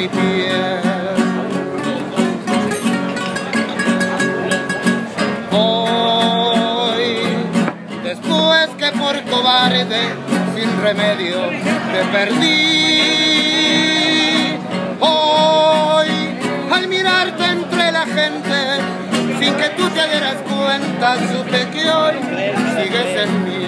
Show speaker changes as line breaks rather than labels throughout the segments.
mi piel. Hoy, después que por cobarde, sin remedio, te perdí. Hoy, al mirarte entre la gente, sin que tú te dieras cuenta, supe que hoy sigues en mí.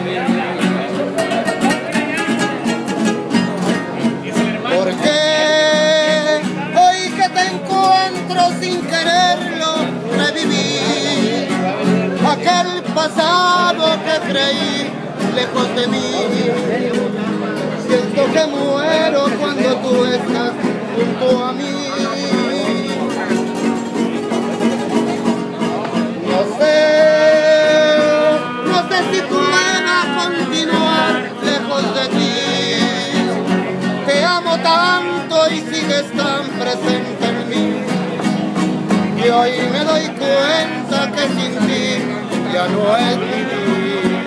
Porque hoy que te encuentro sin quererlo, reviví aquel pasado que creí lejos de mí. Siento que muero cuando tú estás junto a mí. No sé si pueda continuar lejos de ti. Te amo tanto y sigues tan presente en mí. Y hoy me doy cuenta que sin ti ya no es vivir.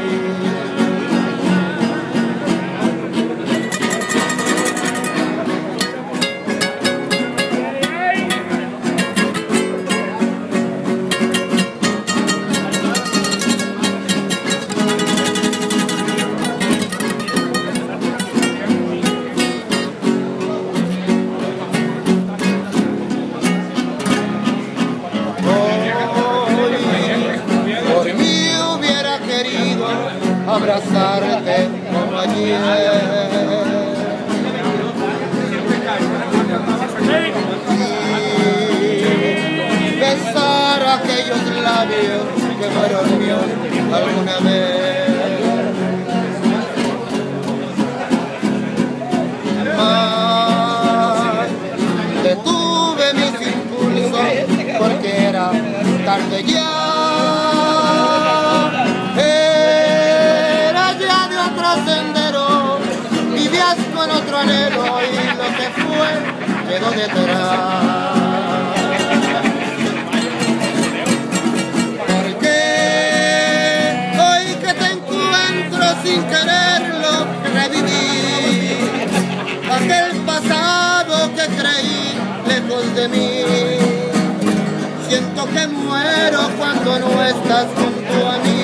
Abrazarte como ayer y besar aquellos labios que fueron míos alguna vez. Mas detuve mis impulsos porque era tarde ya. Con otro anhelo y lo que fue quedó detrás. Porque hoy que te encuentro sin quererlo, reviví aquel pasado que creí lejos de mí. Siento que muero cuando no estás junto a mí.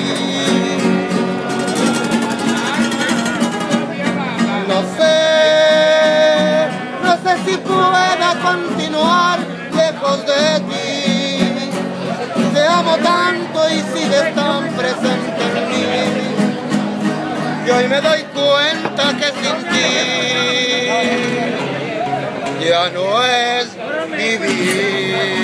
No sé si pueda continuar lejos de ti. Te amo tanto y sigues tan presente en mí. Y hoy me doy cuenta que sin ti ya no es vivir.